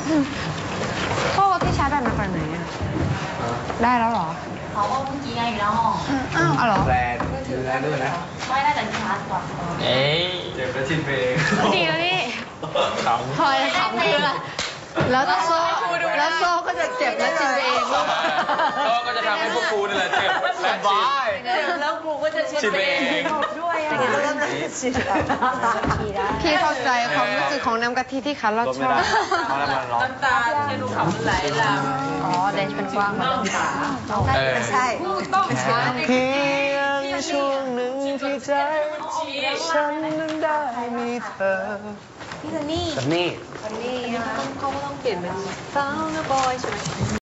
พ่อที่ชาร์จแบตมาจากไหนอ่ะได้แล้วเหรอเขาก็เมื่อกี้ไงอยู่ในห้องอ้าวเหรอแบรนด์ดูแลด้วยนะไม่ได้แต่ชาร์จก่อนเอ้ยเจ็บแล้วชินไปเองดีแล้วนี่ขำพลอยขำคืออะไรแล้วโซ่ก็จะเจ็บและชินเองโซ่ก็จะทำให้พวกกูนี่แหละเจ็บและชินเจ็บแล้วกูก็จะชินไปเองด้วยอ่ะพี่เข้าใจความรู้สึกของน้ำกะทิที่คันลอดช่องน้ำตาที่ลูกเขาไหลหลังอ๋อเดนเป็นกว้างมาน้ำตาไม่ใช่ต้องใช้เพียงช่วงหนึ่งที่ใจฉันนั้นได้มีเธอพี่ซันนี่ซันนี่เขาก็ต้องเปลี่ยนเป็นสาวนะบอยใช่ไหม